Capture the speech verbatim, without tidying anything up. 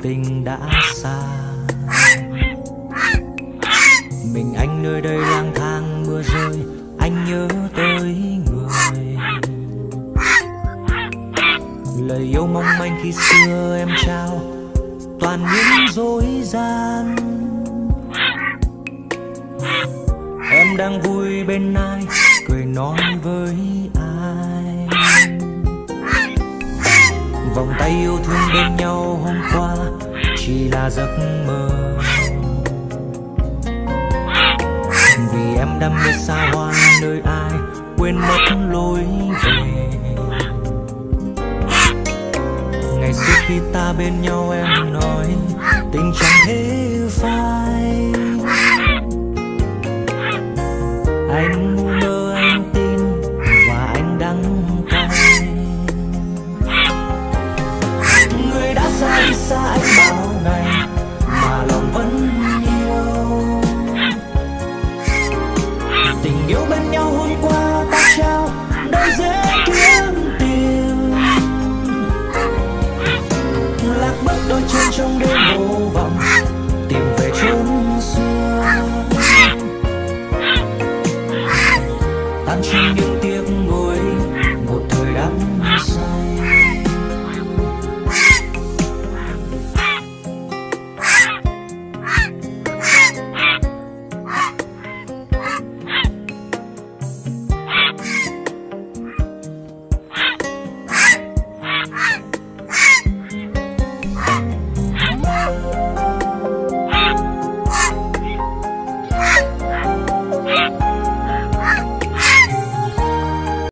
tình đã xa. Mình anh nơi đây lang thang mưa rơi, anh nhớ tới người. Lời yêu mong manh khi xưa em trao toàn những dối gian. Em đang vui bên ai, cười nói với ai. Vòng tay yêu thương bên nhau hôm qua chỉ là giấc mơ. Vì em đam mê xa hoa nơi ai, quên mất lối về. Ngày xưa khi ta bên nhau em nói tình chẳng thể phai. Anh